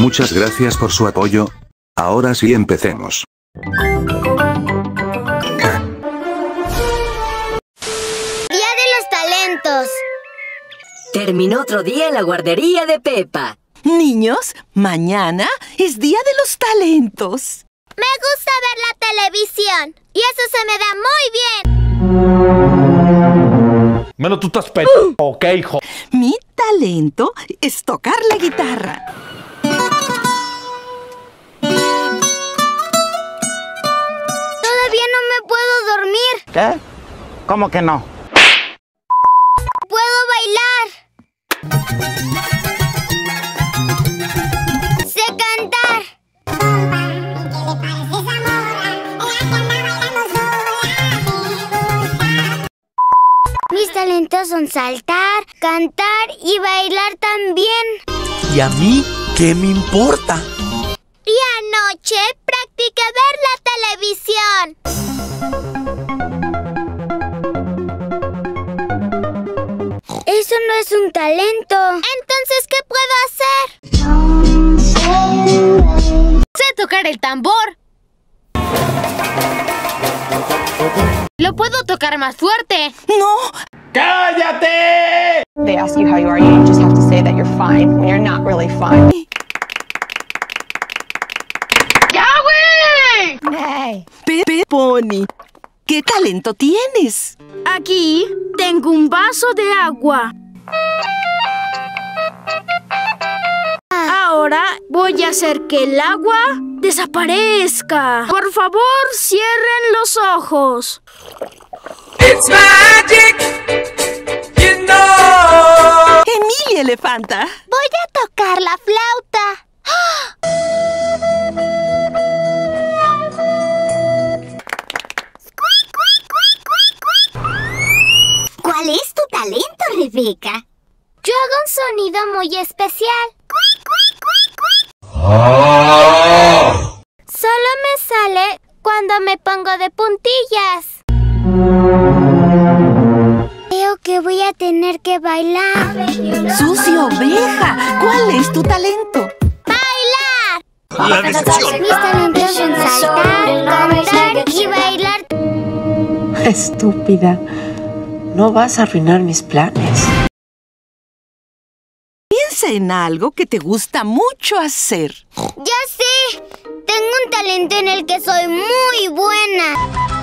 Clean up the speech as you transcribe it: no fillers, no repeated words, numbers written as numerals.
Muchas gracias por su apoyo. Ahora sí empecemos. Día de los talentos. Terminó otro día en la guardería de Pepa. Niños, mañana es Día de los Talentos. Me gusta ver la televisión y eso se me da muy bien. Menos tú estás ¿ok, hijo? Mi talento es tocar la guitarra. Todavía no me puedo dormir. ¿Qué? ¿Cómo que no? Puedo bailar. Sé cantar. Mis talentos son saltar, cantar y bailar también. ¿Y a mí qué me importa? Y anoche practiqué ver la televisión. Eso no es un talento. Entonces, ¿qué puedo hacer? Sé tocar el tambor. Lo puedo tocar más fuerte. ¡No! ¡Cállate! They ask you how you are, you just have to say that you're fine when you're not really fine. Pepe Pony, ¿qué talento tienes? Aquí tengo un vaso de agua. Ahora voy a hacer que el agua desaparezca. Por favor, cierren los ojos. It's magic, you know. Emilia Elefanta. Voy a tocar la flauta. ¿Cuál es tu talento, Rebeca? Yo hago un sonido muy especial. Solo me sale cuando me pongo de puntillas. Creo que voy a tener que bailar. Susi Oveja, ¿cuál es tu talento? ¡Bailar! La decepción. Mis talentos son saltar, cantar y bailar. Estúpida, no vas a arruinar mis planes. Piensa en algo que te gusta mucho hacer. ¡Ya sé! Tengo un talento en el que soy muy buena.